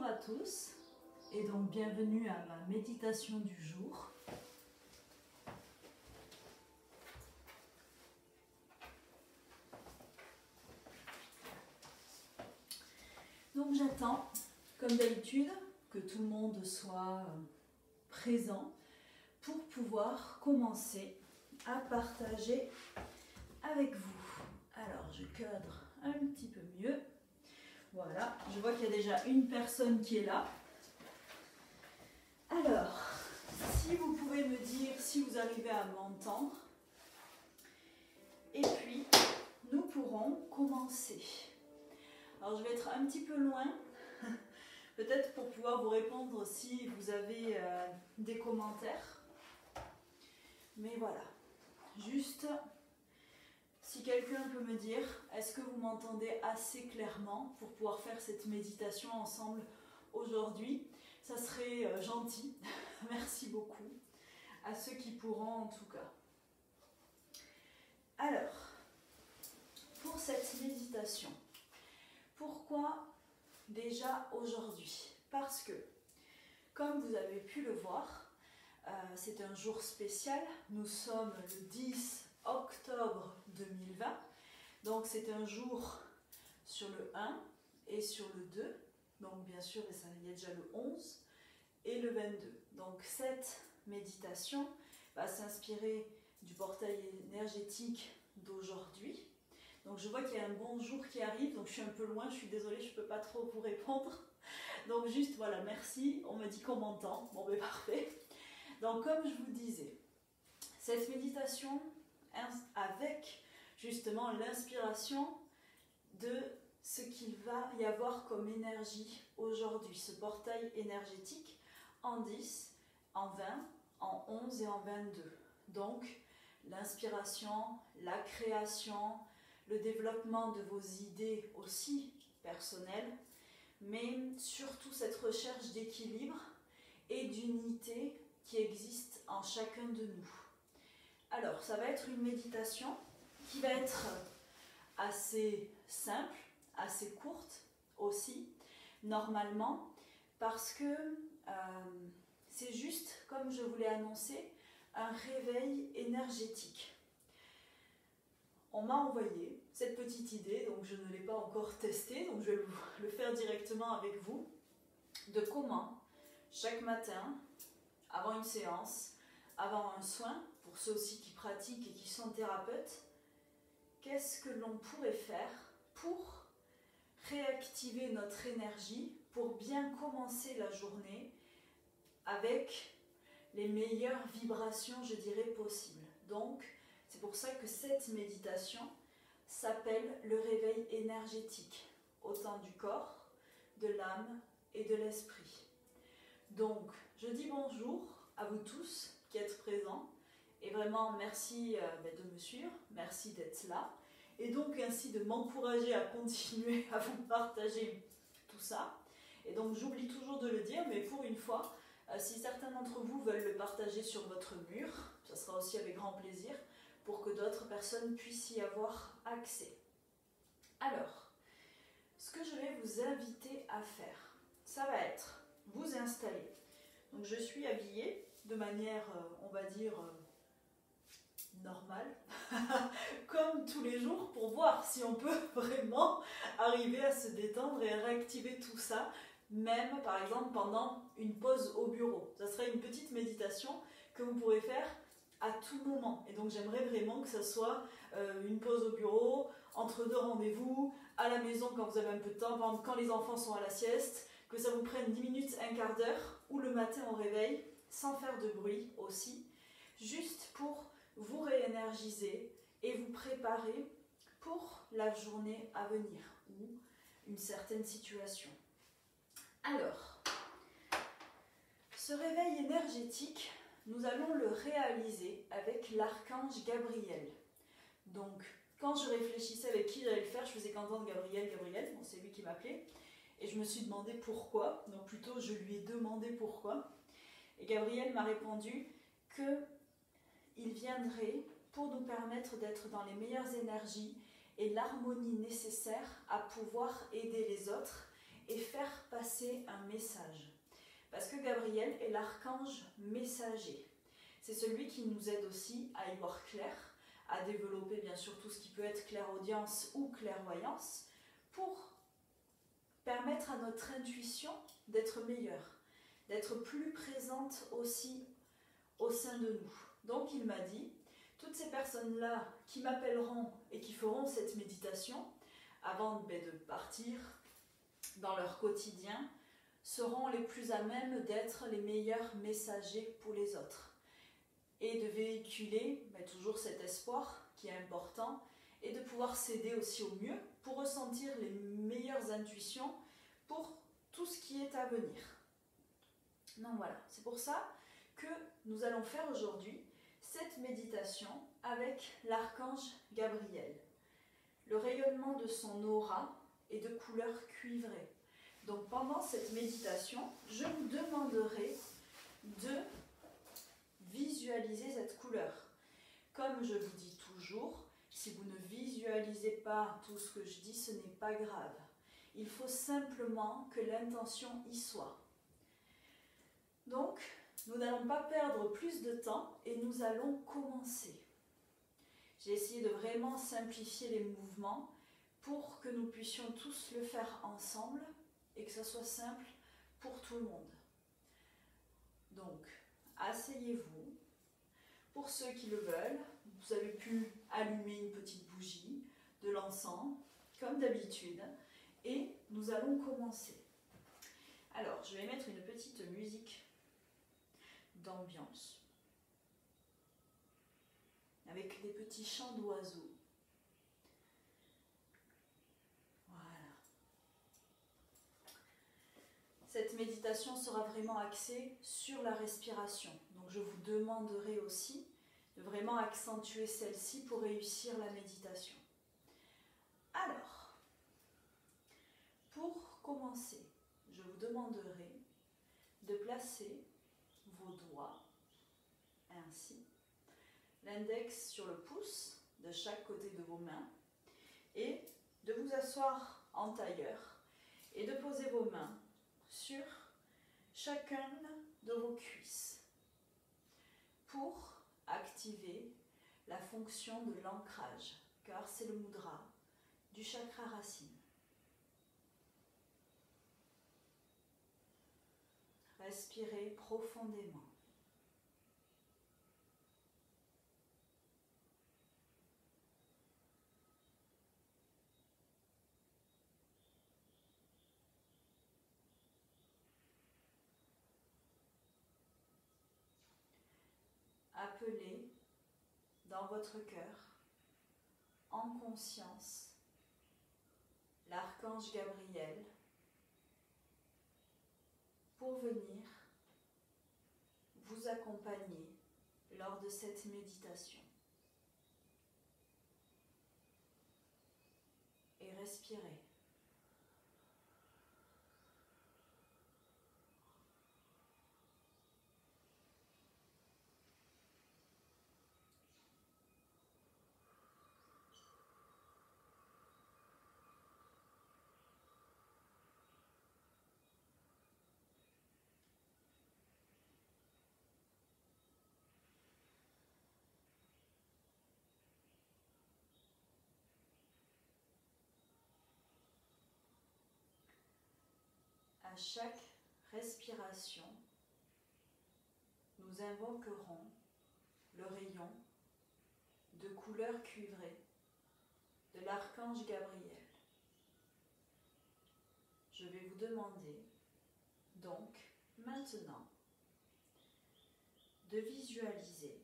Bonjour à tous et donc bienvenue à ma méditation du jour. Donc j'attends, comme d'habitude, que tout le monde soit présent pour pouvoir commencer à partager avec vous. Alors je cadre un petit peu mieux. Voilà, je vois qu'il y a déjà une personne qui est là. Alors, si vous pouvez me dire si vous arrivez à m'entendre, et puis nous pourrons commencer. Alors je vais être un petit peu loin, peut-être pour pouvoir vous répondre si vous avez des commentaires. Mais voilà, juste si quelqu'un peut me dire, est-ce que vous m'entendez assez clairement pour pouvoir faire cette méditation ensemble aujourd'hui? Ça serait gentil. Merci beaucoup à ceux qui pourront en tout cas. Alors, pour cette méditation, pourquoi déjà aujourd'hui? Parce que, comme vous avez pu le voir, c'est un jour spécial. Nous sommes le 10 octobre 2020. Donc c'est un jour sur le 1 et sur le 2. Donc bien sûr, il y a déjà le 11 et le 22. Donc cette méditation va s'inspirer du portail énergétique d'aujourd'hui. Donc je vois qu'il y a un bon jour qui arrive, donc je suis un peu loin, je suis désolée, je ne peux pas trop vous répondre. Donc juste voilà, merci, on me dit qu'on m'entend, bon ben parfait. Donc comme je vous disais, cette méditation avec justement l'inspiration de ce qu'il va y avoir comme énergie aujourd'hui, ce portail énergétique en 10, en 20, en 11 et en 22. Donc l'inspiration, la création, le développement de vos idées aussi personnelles, mais surtout cette recherche d'équilibre et d'unité qui existe en chacun de nous. Alors, ça va être une méditation qui va être assez simple, assez courte aussi, normalement, parce que c'est juste, comme je vous l'ai annoncé, un réveil énergétique. On m'a envoyé cette petite idée, donc je ne l'ai pas encore testée, donc je vais le faire directement avec vous, de comment, chaque matin, avant une séance, avant un soin, pour ceux aussi qui pratiquent et qui sont thérapeutes, qu'est-ce que l'on pourrait faire pour réactiver notre énergie, pour bien commencer la journée avec les meilleures vibrations, je dirais, possibles. Donc, c'est pour ça que cette méditation s'appelle le réveil énergétique, autant du corps, de l'âme et de l'esprit. Donc, je dis bonjour à vous tous qui êtes présents et vraiment merci de me suivre, merci d'être là et donc ainsi de m'encourager à continuer à vous partager tout ça. Et donc, j'oublie toujours de le dire, mais pour une fois, si certains d'entre vous veulent le partager sur votre mur, ça sera aussi avec grand plaisir pour que d'autres personnes puissent y avoir accès. Alors, ce que je vais vous inviter à faire, ça va être vous installer. Donc je suis habillée de manière, on va dire, normale, comme tous les jours, pour voir si on peut vraiment arriver à se détendre et à réactiver tout ça, même par exemple pendant une pause au bureau. Ça serait une petite méditation que vous pourrez faire à tout moment. Et donc j'aimerais vraiment que ça soit une pause au bureau, entre deux rendez-vous, à la maison quand vous avez un peu de temps, par exemple quand les enfants sont à la sieste, que ça vous prenne 10 minutes, un quart d'heure, ou le matin au réveil, sans faire de bruit aussi, juste pour vous réénergiser et vous préparer pour la journée à venir, ou une certaine situation. Alors, ce réveil énergétique, nous allons le réaliser avec l'archange Gabriel. Donc, quand je réfléchissais avec qui j'allais le faire, je faisais qu'entendre Gabriel, bon, c'est lui qui m'appelait, et je me suis demandé pourquoi, donc plutôt je lui ai demandé pourquoi, et Gabriel m'a répondu qu'il viendrait pour nous permettre d'être dans les meilleures énergies et l'harmonie nécessaire à pouvoir aider les autres et faire passer un message. Parce que Gabriel est l'archange messager. C'est celui qui nous aide aussi à y voir clair, à développer bien sûr tout ce qui peut être clairaudience ou clairvoyance, pour permettre à notre intuition d'être meilleure, d'être plus présente aussi au sein de nous. Donc il m'a dit, toutes ces personnes-là qui m'appelleront et qui feront cette méditation, avant de partir dans leur quotidien, seront les plus à même d'être les meilleurs messagers pour les autres. Et de véhiculer toujours cet espoir qui est important, et de pouvoir s'aider aussi au mieux pour ressentir les meilleures intuitions pour tout ce qui est à venir. Donc voilà, c'est pour ça que nous allons faire aujourd'hui cette méditation avec l'archange Gabriel. Le rayonnement de son aura est de couleur cuivrée. Donc pendant cette méditation, je vous demanderai de visualiser cette couleur. Comme je vous dis toujours, si vous ne visualisez pas tout ce que je dis, ce n'est pas grave. Il faut simplement que l'intention y soit. Donc, nous n'allons pas perdre plus de temps et nous allons commencer. J'ai essayé de vraiment simplifier les mouvements pour que nous puissions tous le faire ensemble et que ça soit simple pour tout le monde. Donc, asseyez-vous. Pour ceux qui le veulent, vous avez pu allumer une petite bougie, de l'encens, comme d'habitude, et nous allons commencer. Alors, je vais mettre une petite musique d'ambiance, avec des petits chants d'oiseaux. Voilà. Cette méditation sera vraiment axée sur la respiration. Donc je vous demanderai aussi de vraiment accentuer celle-ci pour réussir la méditation. Alors, pour commencer, je vous demanderai de placer vos doigts ainsi, l'index sur le pouce de chaque côté de vos mains, et de vous asseoir en tailleur et de poser vos mains sur chacune de vos cuisses pour activer la fonction de l'ancrage, car c'est le mudra du chakra racine. Respirez profondément. Appelez dans votre cœur, en conscience, l'archange Gabriel pour venir vous accompagner lors de cette méditation. Et respirez. À chaque respiration, nous invoquerons le rayon de couleur cuivrée de l'archange Gabriel. Je vais vous demander donc maintenant de visualiser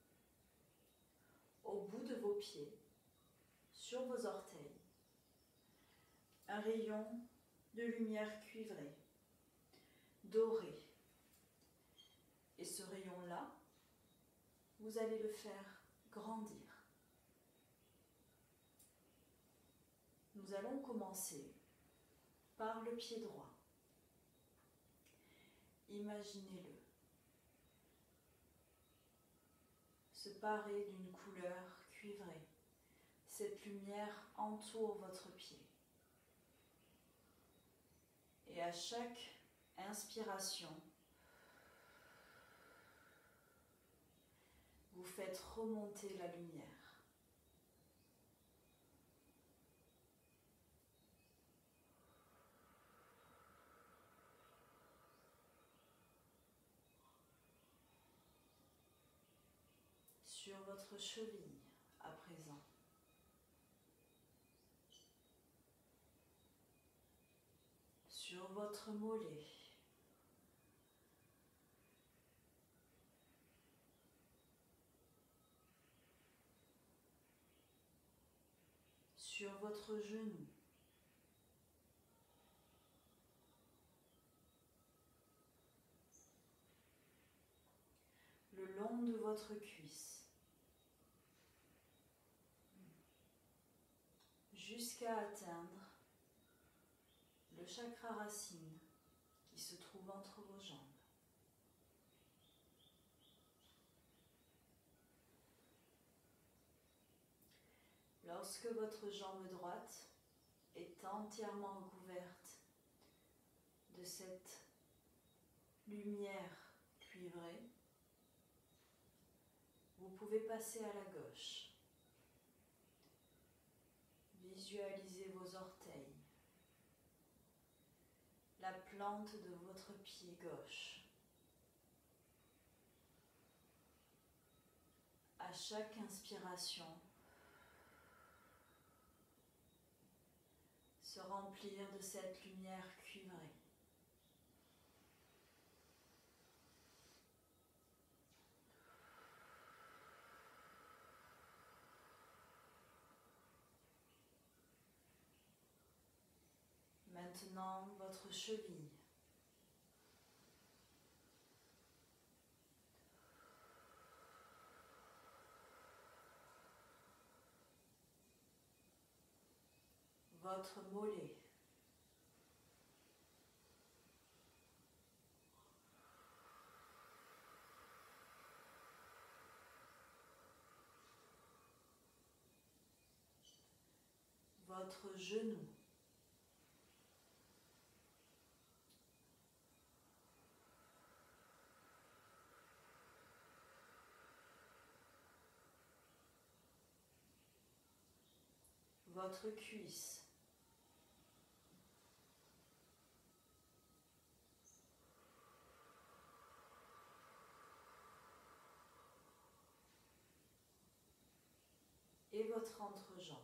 au bout de vos pieds, sur vos orteils, un rayon de lumière cuivrée, doré. Et ce rayon-là, vous allez le faire grandir. Nous allons commencer par le pied droit. Imaginez-le se parer d'une couleur cuivrée. Cette lumière entoure votre pied. Et à chaque inspiration, vous faites remonter la lumière. Sur votre cheville à présent. Sur votre mollet. Sur votre genou. Le long de votre cuisse. Jusqu'à atteindre le chakra racine qui se trouve entre vos jambes. Lorsque votre jambe droite est entièrement recouverte de cette lumière cuivrée, vous pouvez passer à la gauche. Visualisez vos orteils, la plante de votre pied gauche. À chaque inspiration, se remplir de cette lumière cuivrée. Maintenant, votre cheville. Votre mollet. Votre genou. Votre cuisse. Et votre entrejambe.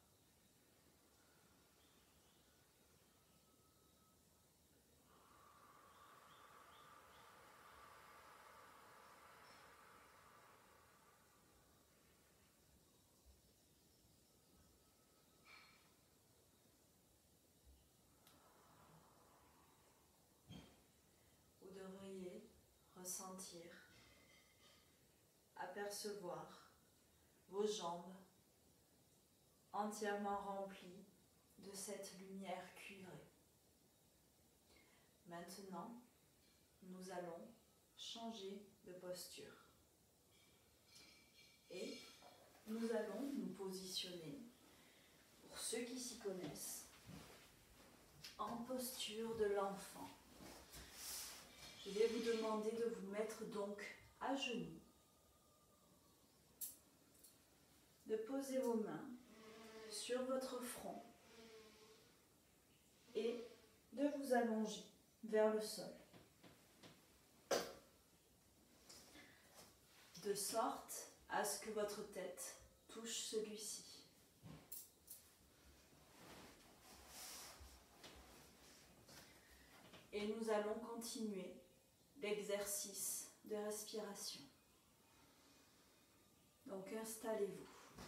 Vous devriez ressentir, apercevoir vos jambes entièrement remplies de cette lumière cuivrée. Maintenant, nous allons changer de posture. Et nous allons nous positionner, pour ceux qui s'y connaissent, en posture de l'enfant. Je vais vous demander de vous mettre donc à genoux, de poser vos mains sur votre front et de vous allonger vers le sol, de sorte à ce que votre tête touche celui-ci. Et nous allons continuer l'exercice de respiration. Donc installez-vous.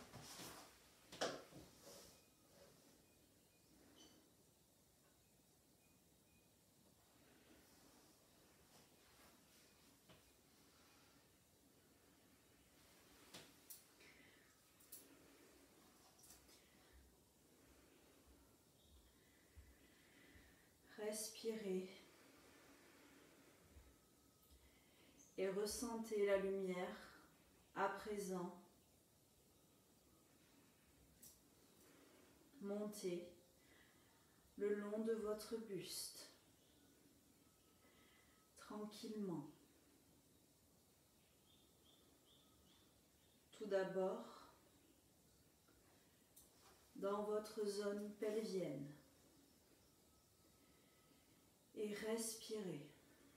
Respirez et ressentez la lumière à présent monter le long de votre buste, tranquillement. Tout d'abord, dans votre zone pelvienne. Et respirez.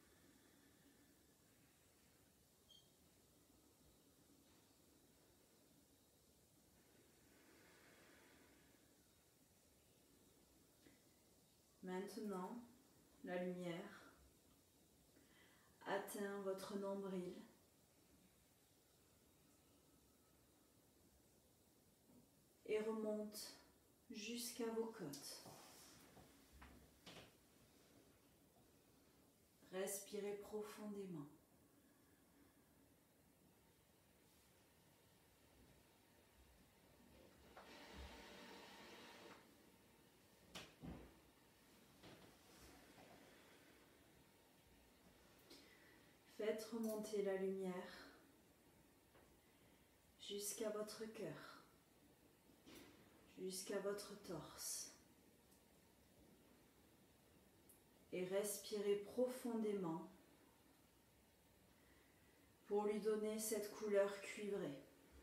Maintenant, la lumière atteint votre nombril et remonte jusqu'à vos côtes. Respirez profondément. Faites remonter la lumière jusqu'à votre cœur, jusqu'à votre torse. Et respirez profondément pour lui donner cette couleur cuivrée.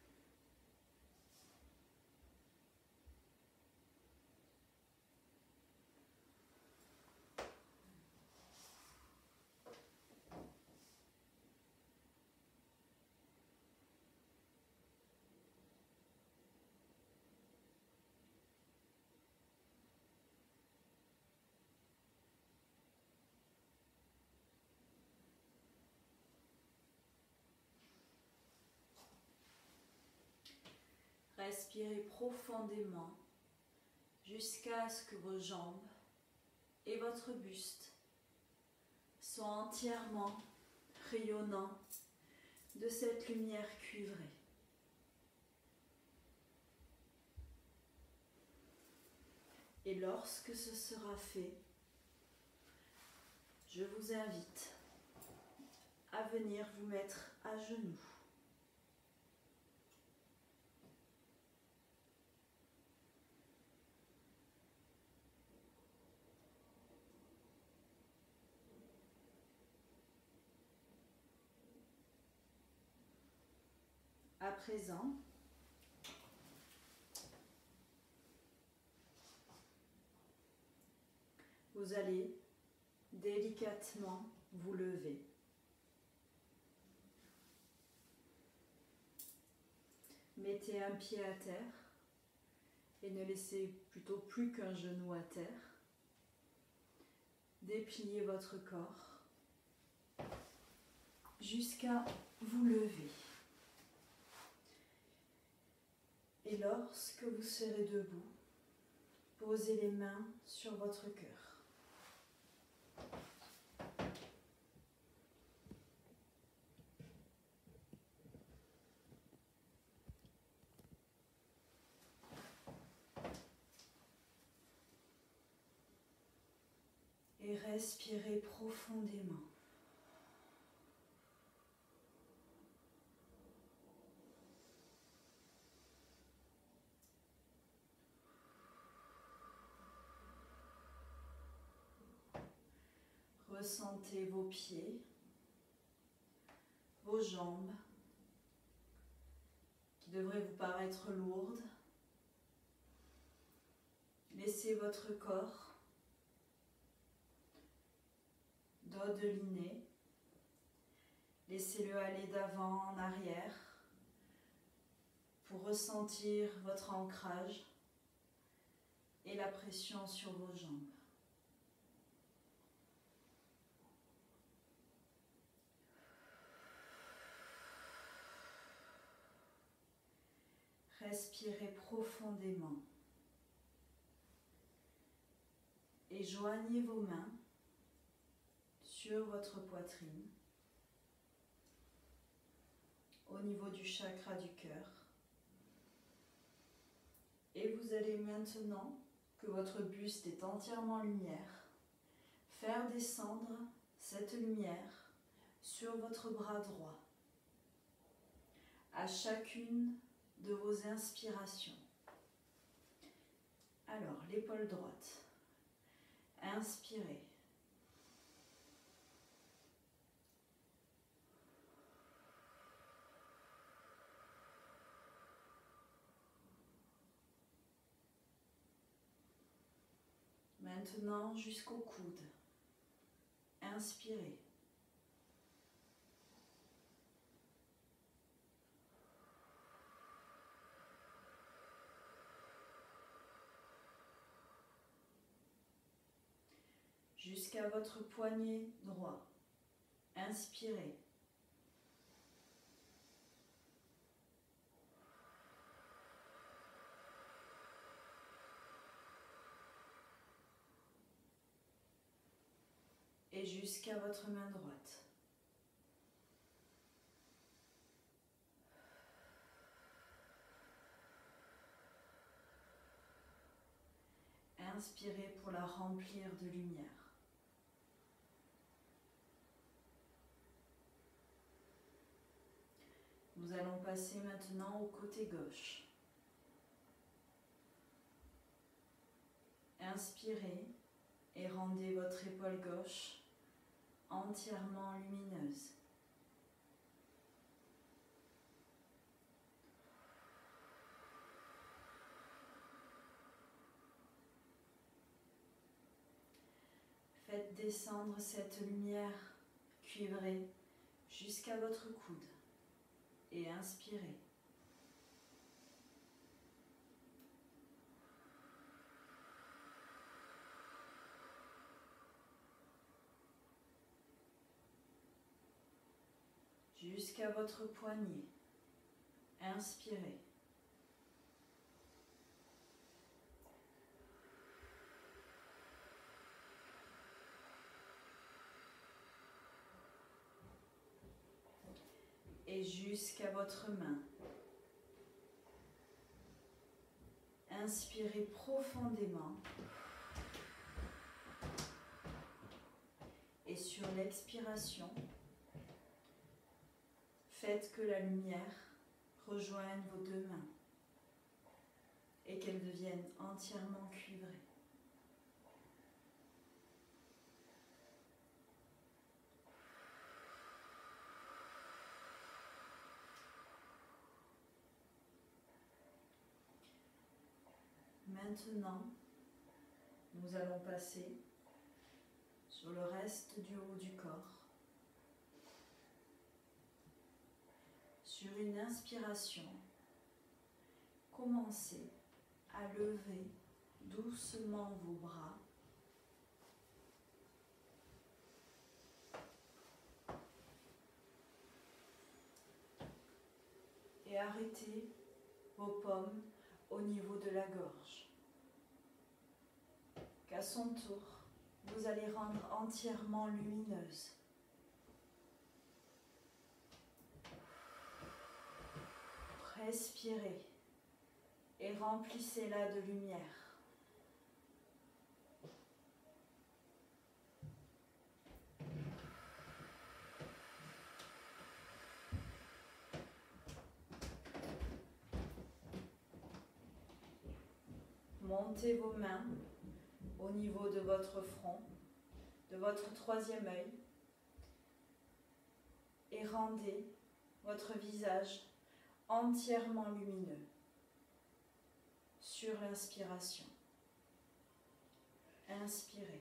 Respirez profondément jusqu'à ce que vos jambes et votre buste soient entièrement rayonnants de cette lumière cuivrée. Et lorsque ce sera fait, je vous invite à venir vous mettre à genoux. À présent, vous allez délicatement vous lever. Mettez un pied à terre et ne laissez plutôt plus qu'un genou à terre. Dépliez votre corps jusqu'à vous lever. Et lorsque vous serez debout, posez les mains sur votre cœur. Et respirez profondément. Ressentez vos pieds, vos jambes, qui devraient vous paraître lourdes. Laissez votre corps dodeliner. Laissez-le aller d'avant en arrière pour ressentir votre ancrage et la pression sur vos jambes. Respirez profondément et joignez vos mains sur votre poitrine au niveau du chakra du cœur. Et vous allez maintenant, que votre buste est entièrement lumière, faire descendre cette lumière sur votre bras droit à chacune de vos inspirations. Alors, l'épaule droite, inspirez. Maintenant jusqu'au coude. Inspirez. Jusqu'à votre poignet droit. Inspirez. Et jusqu'à votre main droite. Inspirez pour la remplir de lumière. Nous allons passer maintenant au côté gauche. Inspirez et rendez votre épaule gauche entièrement lumineuse. Faites descendre cette lumière cuivrée jusqu'à votre coude et inspirez. Jusqu'à votre poignet. Inspirez. Et jusqu'à votre main. Inspirez profondément. Et sur l'expiration, faites que la lumière rejoigne vos deux mains et qu'elles deviennent entièrement cuivrées. Maintenant, nous allons passer sur le reste du haut du corps. Sur une inspiration, commencez à lever doucement vos bras. Et arrêtez vos paumes au niveau de la gorge. Qu'à son tour, vous allez rendre entièrement lumineuse. Respirez et remplissez-la de lumière. Montez vos mains au niveau de votre front, de votre troisième œil, et rendez votre visage entièrement lumineux sur l'inspiration. Inspirez.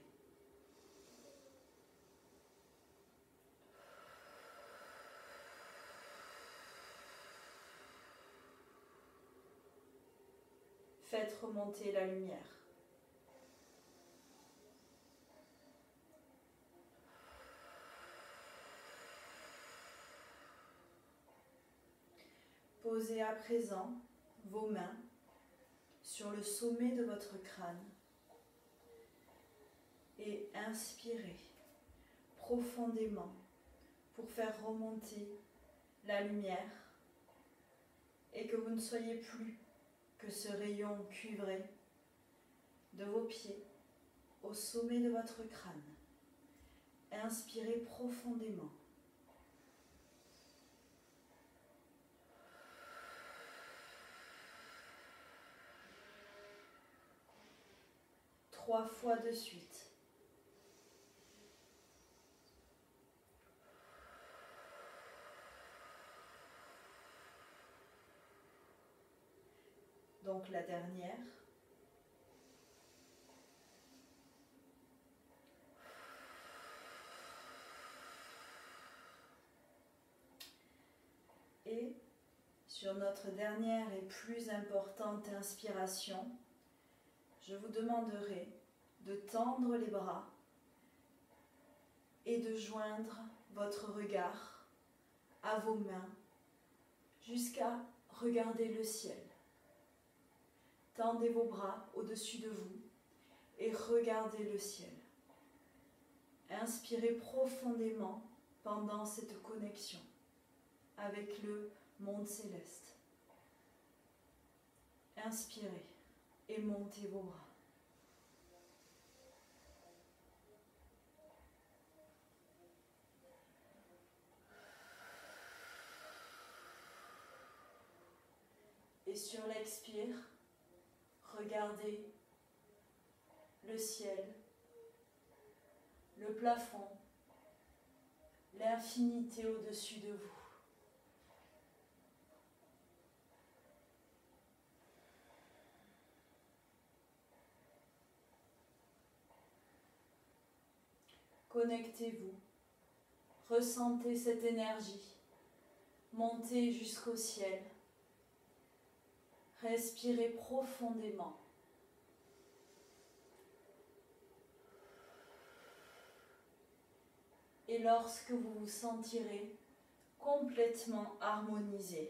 Faites remonter la lumière. Posez à présent vos mains sur le sommet de votre crâne et inspirez profondément pour faire remonter la lumière et que vous ne soyez plus que ce rayon cuivré de vos pieds au sommet de votre crâne. Inspirez profondément. Trois fois de suite. Donc la dernière. Sur notre dernière et plus importante inspiration, je vous demanderai de tendre les bras et de joindre votre regard à vos mains jusqu'à regarder le ciel. Tendez vos bras au-dessus de vous et regardez le ciel. Inspirez profondément pendant cette connexion avec le monde céleste. Inspirez et montez vos bras. Et sur l'expire, regardez le ciel, le plafond, l'infinité au-dessus de vous. Connectez-vous, ressentez cette énergie, montez jusqu'au ciel, respirez profondément. Et lorsque vous vous sentirez complètement harmonisé,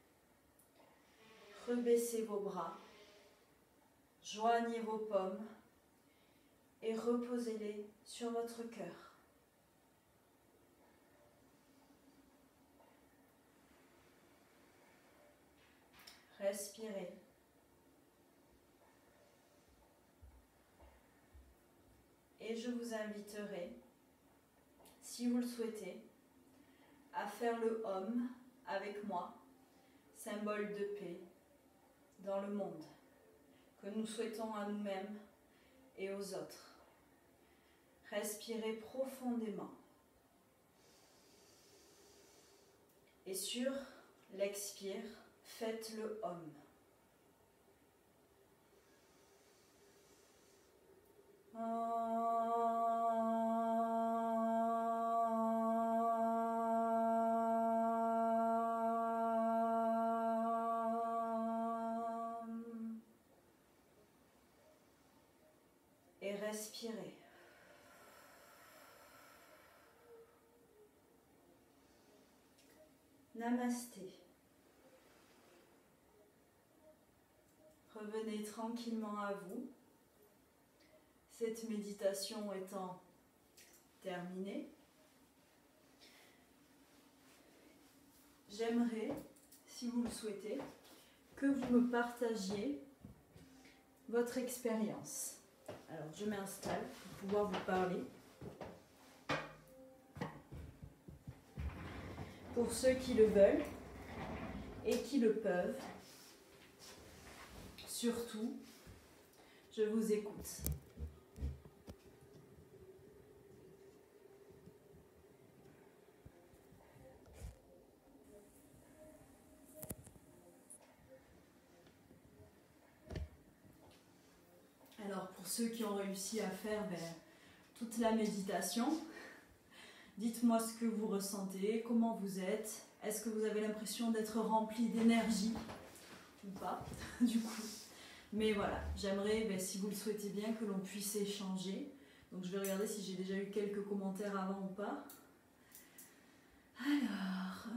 rebaissez vos bras, joignez vos paumes et reposez-les sur votre cœur. Respirez. Et je vous inviterai, si vous le souhaitez, à faire le Om avec moi, symbole de paix dans le monde, que nous souhaitons à nous-mêmes et aux autres. Respirez profondément. Et sur l'expire, faites le Om. Et respirez. Namasté. Revenez tranquillement à vous. Cette méditation étant terminée, j'aimerais, si vous le souhaitez, que vous me partagiez votre expérience. Alors, je m'installe pour pouvoir vous parler. Pour ceux qui le veulent et qui le peuvent, surtout, je vous écoute. Alors, pour ceux qui ont réussi à faire toute la méditation, dites-moi ce que vous ressentez, comment vous êtes, est-ce que vous avez l'impression d'être rempli d'énergie ou pas, du coup. Mais voilà, j'aimerais, si vous le souhaitez bien, que l'on puisse échanger. Donc je vais regarder si j'ai déjà eu quelques commentaires avant ou pas. Alors,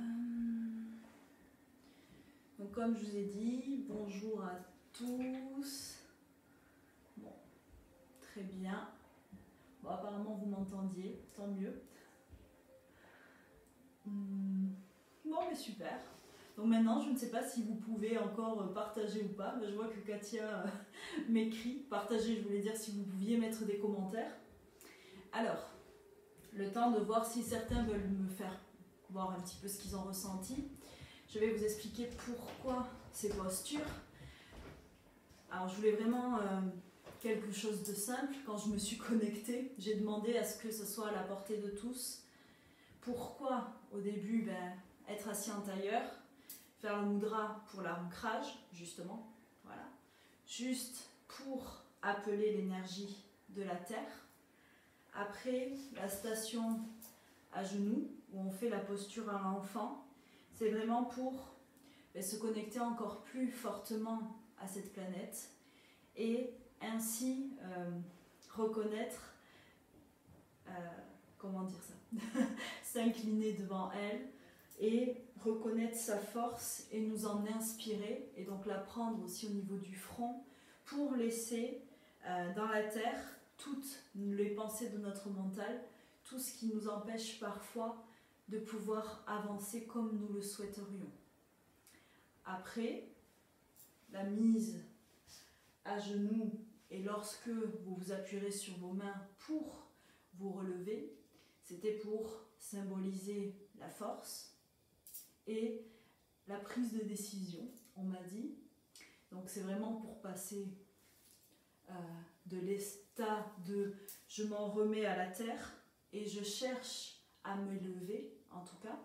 donc comme je vous ai dit, bonjour à tous. Bon, très bien. Bon, apparemment vous m'entendiez, tant mieux. Bon, mais super. Donc maintenant, je ne sais pas si vous pouvez encore partager ou pas. Je vois que Katia m'écrit. Partager, je voulais dire si vous pouviez mettre des commentaires. Alors, le temps de voir si certains veulent me faire voir un petit peu ce qu'ils ont ressenti. Je vais vous expliquer pourquoi ces postures. Alors, je voulais vraiment quelque chose de simple. Quand je me suis connectée, j'ai demandé à ce que ce soit à la portée de tous. Pourquoi, au début, être assis en tailleur, faire le mudra pour l'ancrage, justement, voilà, juste pour appeler l'énergie de la terre. Après, la station à genoux, où on fait la posture à l'enfant, c'est vraiment pour se connecter encore plus fortement à cette planète et ainsi reconnaître, comment dire ça, s'incliner devant elle et reconnaître sa force et nous en inspirer et donc la prendre aussi au niveau du front pour laisser dans la terre toutes les pensées de notre mental, tout ce qui nous empêche parfois de pouvoir avancer comme nous le souhaiterions. Après, la mise à genoux et lorsque vous vous appuierez sur vos mains pour vous relever, c'était pour symboliser la force et la prise de décision, on m'a dit. Donc c'est vraiment pour passer de l'état de je m'en remets à la terre et je cherche à me lever, en tout cas.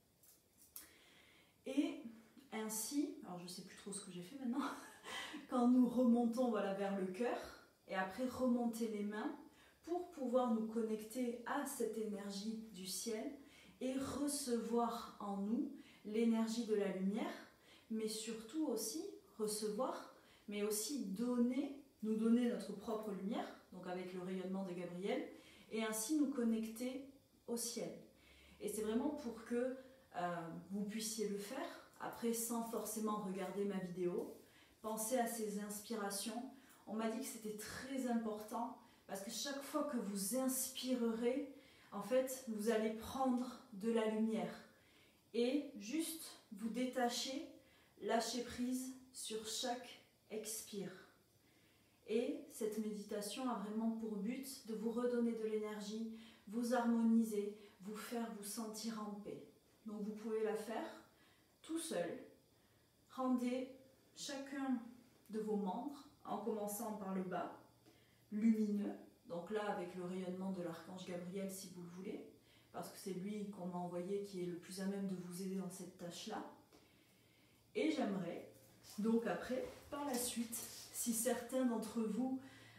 Et ainsi, alors je ne sais plus trop ce que j'ai fait maintenant, quand nous remontons voilà, vers le cœur et après remonter les mains pour pouvoir nous connecter à cette énergie du ciel et recevoir en nous l'énergie de la lumière, mais surtout aussi recevoir, mais aussi nous donner notre propre lumière, donc avec le rayonnement de Gabriel, et ainsi nous connecter au ciel. Et c'est vraiment pour que vous puissiez le faire, après sans forcément regarder ma vidéo, penser à ces inspirations. On m'a dit que c'était très important, parce que chaque fois que vous inspirerez, en fait, vous allez prendre de la lumière. Et juste vous détacher, lâcher prise sur chaque expire. Et cette méditation a vraiment pour but de vous redonner de l'énergie, vous harmoniser, vous faire vous sentir en paix. Donc vous pouvez la faire tout seul. Rendez chacun de vos membres, en commençant par le bas, lumineux. Donc là, avec le rayonnement de l'archange Gabriel, si vous le voulez, parce que c'est lui qu'on m'a envoyé qui est le plus à même de vous aider dans cette tâche-là. Et j'aimerais, donc après, par la suite, si certains d'entre vous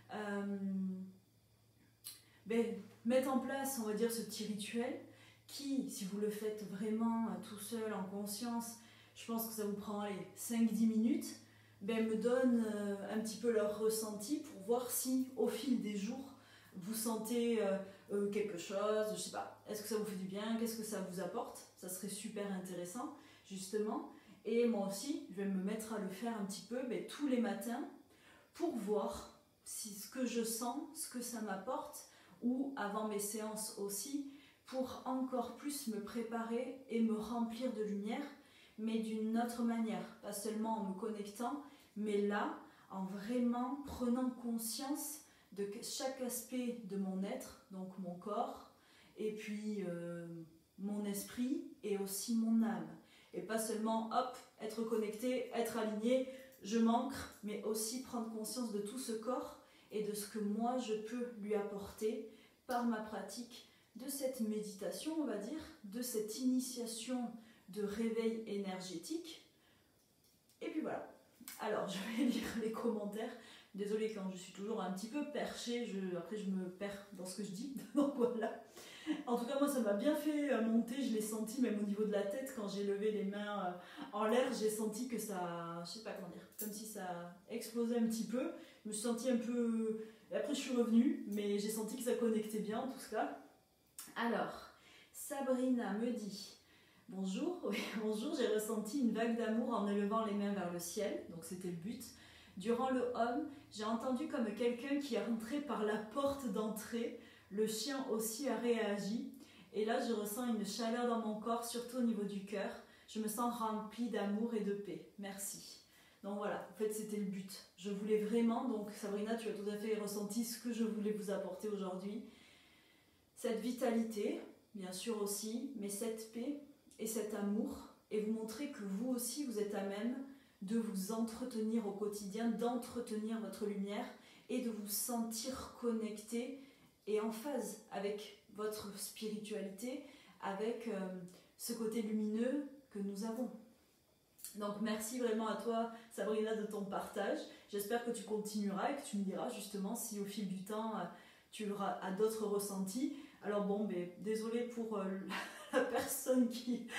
mettent en place, on va dire, ce petit rituel, qui, si vous le faites vraiment tout seul, en conscience, je pense que ça vous prend 5-10 minutes, me donnent un petit peu leur ressenti pour voir si, au fil des jours, vous sentez quelque chose, je sais pas, est-ce que ça vous fait du bien, qu'est-ce que ça vous apporte, ça serait super intéressant, justement. Et moi aussi, je vais me mettre à le faire un petit peu tous les matins pour voir si ce que je sens, ce que ça m'apporte, ou avant mes séances aussi, pour encore plus me préparer et me remplir de lumière, mais d'une autre manière, pas seulement en me connectant, mais là, en vraiment prenant conscience de chaque aspect de mon être, donc mon corps, et puis mon esprit, et aussi mon âme. Et pas seulement, hop, être connecté, être aligné, je m'ancre, mais aussi prendre conscience de tout ce corps et de ce que moi je peux lui apporter par ma pratique de cette méditation, on va dire, de cette initiation de réveil énergétique. Et puis voilà. Alors, je vais lire les commentaires. Désolée quand je suis toujours un petit peu perchée, après je me perds dans ce que je dis. Donc voilà. En tout cas, moi, ça m'a bien fait monter. Je l'ai senti même au niveau de la tête quand j'ai levé les mains en l'air. J'ai senti que ça, je sais pas comment dire, comme si ça explosait un petit peu. Je me suis sentie un peu... Et après, je suis revenue, mais j'ai senti que ça connectait bien, en tout cas. Alors, Sabrina me dit... Bonjour, oui, bonjour, j'ai ressenti une vague d'amour en élevant les mains vers le ciel, donc c'était le but. Durant le home, j'ai entendu comme quelqu'un qui est rentré par la porte d'entrée. Le chien aussi a réagi. Et là, je ressens une chaleur dans mon corps, surtout au niveau du cœur. Je me sens remplie d'amour et de paix. Merci. Donc voilà, en fait, c'était le but. Je voulais vraiment, donc Sabrina, tu as tout à fait ressenti ce que je voulais vous apporter aujourd'hui. Cette vitalité, bien sûr aussi, mais cette paix et cet amour, et vous montrer que vous aussi, vous êtes à même de vous entretenir au quotidien, d'entretenir votre lumière et de vous sentir connecté et en phase avec votre spiritualité, avec ce côté lumineux que nous avons. Donc merci vraiment à toi, Sabrina, de ton partage. J'espère que tu continueras et que tu me diras justement si au fil du temps tu auras d'autres ressentis. Alors bon, désolée pour la personne qui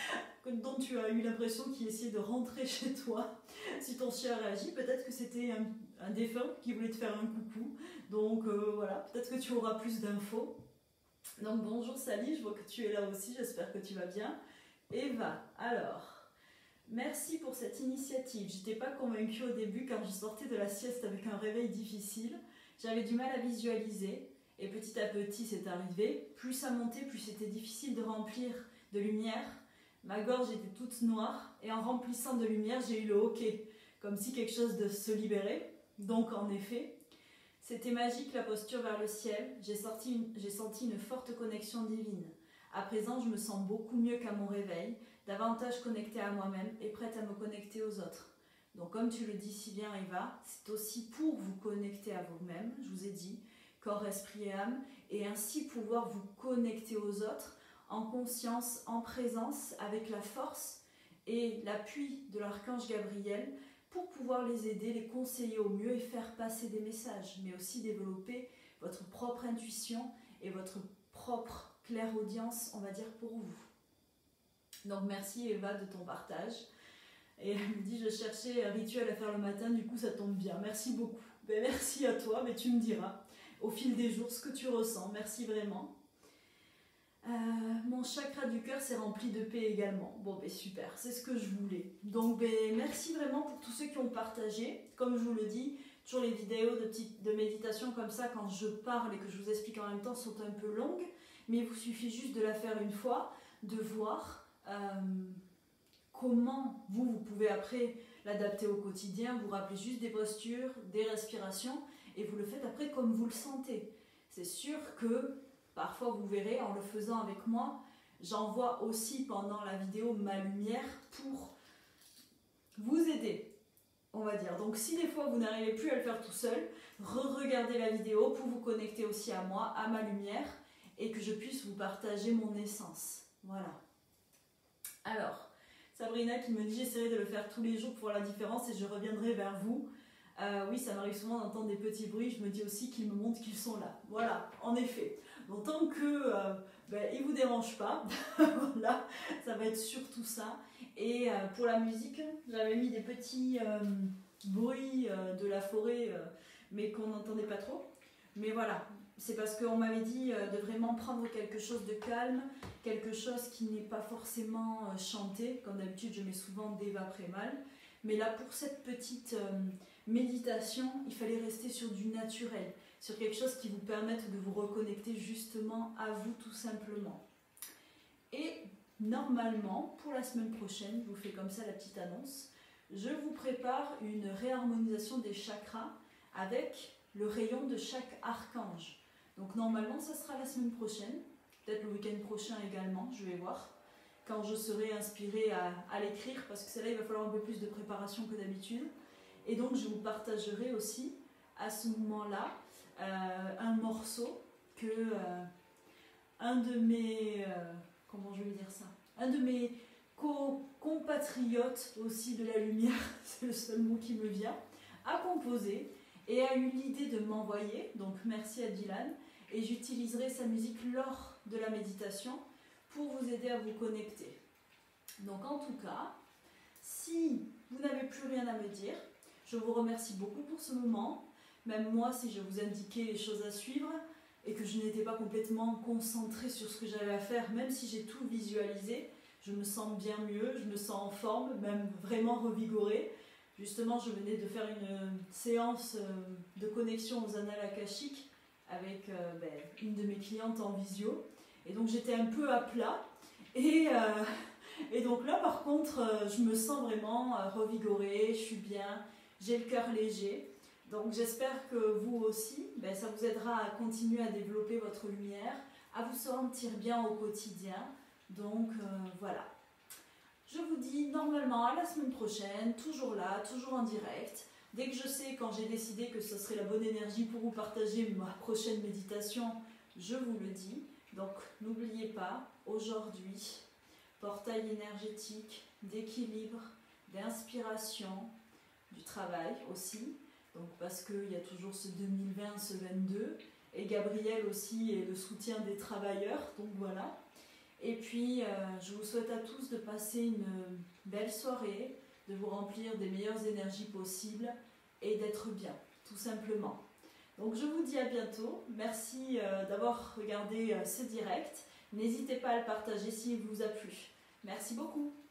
dont tu as eu l'impression qu'il essayait de rentrer chez toi. Si ton chien réagit, peut-être que c'était un défunt qui voulait te faire un coucou. Donc voilà, peut-être que tu auras plus d'infos. Donc bonjour Sally, je vois que tu es là aussi, j'espère que tu vas bien. Eva, alors, merci pour cette initiative. J'étais pas convaincue au début quand je sortais de la sieste avec un réveil difficile. J'avais du mal à visualiser et petit à petit c'est arrivé. Plus ça montait, plus c'était difficile de remplir de lumière. Ma gorge était toute noire et en remplissant de lumière, j'ai eu le hoquet, comme si quelque chose de se libérait. Donc en effet, c'était magique la posture vers le ciel. J'ai senti une forte connexion divine. À présent, je me sens beaucoup mieux qu'à mon réveil, davantage connectée à moi-même et prête à me connecter aux autres. Donc comme tu le dis si bien Eva, c'est aussi pour vous connecter à vous-même, je vous ai dit, corps, esprit et âme, et ainsi pouvoir vous connecter aux autres en conscience, en présence, avec la force et l'appui de l'archange Gabriel pour pouvoir les aider, les conseiller au mieux et faire passer des messages, mais aussi développer votre propre intuition et votre propre clairaudience, on va dire, pour vous. Donc merci Eva de ton partage. Et elle me dit, je cherchais un rituel à faire le matin, du coup ça tombe bien. Merci beaucoup. Ben, merci à toi, mais tu me diras au fil des jours ce que tu ressens. Merci vraiment. Mon chakra du cœur s'est rempli de paix également. Bon ben super, c'est ce que je voulais. Donc ben merci vraiment pour tous ceux qui ont partagé. Comme je vous le dis, toujours les vidéos de méditation comme ça, quand je parle et que je vous explique en même temps, sont un peu longues. Mais il vous suffit juste de la faire une fois, de voir comment vous pouvez après l'adapter au quotidien. Vous rappelez juste des postures, des respirations et vous le faites après comme vous le sentez. C'est sûr que parfois vous verrez en le faisant avec moi, j'envoie aussi pendant la vidéo ma lumière pour vous aider, on va dire. Donc si des fois vous n'arrivez plus à le faire tout seul, re-regardez la vidéo pour vous connecter aussi à moi, à ma lumière et que je puisse vous partager mon essence. Voilà. Alors, Sabrina qui me dit j'essaierai de le faire tous les jours pour voir la différence et je reviendrai vers vous. Oui, ça m'arrive souvent d'entendre des petits bruits, je me dis aussi qu'ils me montrent qu'ils sont là. Voilà, en effet. Donc tant que ils ne vous dérangent pas, voilà, ça va être surtout ça. Et pour la musique, j'avais mis des petits bruits de la forêt, mais qu'on n'entendait pas trop. Mais voilà, c'est parce qu'on m'avait dit de vraiment prendre quelque chose de calme, quelque chose qui n'est pas forcément chanté. Comme d'habitude, je mets souvent d'Eva Prémal. Mais là, pour cette petite méditation, il fallait rester sur du naturel, sur quelque chose qui vous permette de vous reconnecter justement à vous tout simplement. Et normalement, pour la semaine prochaine, je vous fais comme ça la petite annonce, je vous prépare une réharmonisation des chakras avec le rayon de chaque archange. Donc normalement, ça sera la semaine prochaine, peut-être le week-end prochain également, je vais voir, quand je serai inspirée à l'écrire, parce que celle-là, il va falloir un peu plus de préparation que d'habitude. Et donc, je vous partagerai aussi, à ce moment-là, un morceau que un de mes... comment je vais dire ça, un de mes compatriotes aussi de la lumière, c'est le seul mot qui me vient, a composé et a eu l'idée de m'envoyer, donc merci à Dylan, et j'utiliserai sa musique lors de la méditation pour vous aider à vous connecter. Donc en tout cas, si vous n'avez plus rien à me dire, je vous remercie beaucoup pour ce moment. Même moi, si je vous indiquais les choses à suivre et que je n'étais pas complètement concentrée sur ce que j'avais à faire, même si j'ai tout visualisé, je me sens bien mieux, je me sens en forme, même vraiment revigorée. Justement, je venais de faire une séance de connexion aux annales akashiques avec une de mes clientes en visio. Et donc j'étais un peu à plat. Et donc là, par contre, je me sens vraiment revigorée, je suis bien, j'ai le cœur léger. Donc j'espère que vous aussi, ça vous aidera à continuer à développer votre lumière, à vous sentir bien au quotidien. Donc voilà. Je vous dis normalement à la semaine prochaine, toujours là, toujours en direct. Dès que je sais, quand j'ai décidé que ce serait la bonne énergie pour vous partager ma prochaine méditation, je vous le dis. Donc n'oubliez pas, aujourd'hui, portail énergétique, d'équilibre, d'inspiration, du travail aussi. Donc parce qu'il y a toujours ce 2020, ce 22. Et Gabriel aussi est le soutien des travailleurs, donc voilà. Et puis, je vous souhaite à tous de passer une belle soirée, de vous remplir des meilleures énergies possibles et d'être bien, tout simplement. Donc je vous dis à bientôt. Merci d'avoir regardé ce direct. N'hésitez pas à le partager s'il vous a plu. Merci beaucoup.